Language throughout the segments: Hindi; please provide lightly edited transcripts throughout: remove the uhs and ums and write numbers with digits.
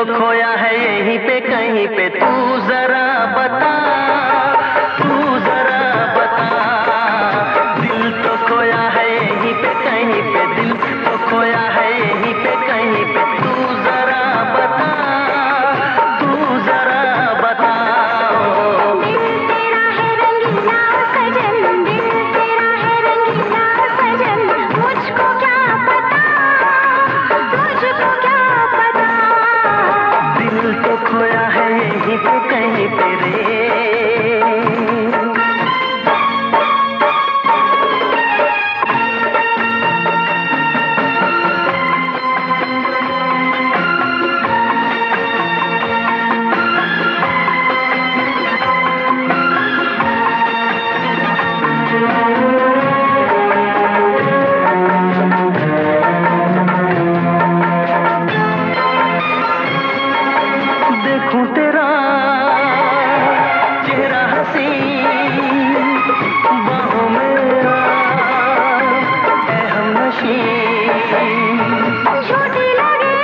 तो खोया है यहीं पे कहीं पे, तू जरा बता, तू जरा बता। दिल तो खोया है यहीं पे कहीं पे, दिल तो खोया है यहीं पे कहीं पे, तू जरा बता, तू जरा बता। तो खोया है यहीं पे कहीं पे रे। देखूं तेरा चेहरा हंसी बाहों में ऐ हमनशी, झूठी लगे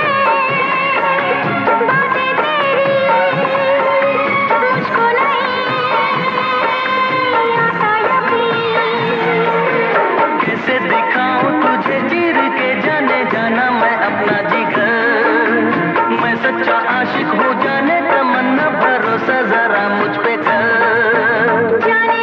बातें तेरी मुझको नहीं आता यकीन। कैसे दिखाऊं तुझे चीर के जाने जाना मैं अपना जिगर, मैं सच्चा आशिक हूँ जाने तमन्ना, भरोसा जरा मुझ पे कर।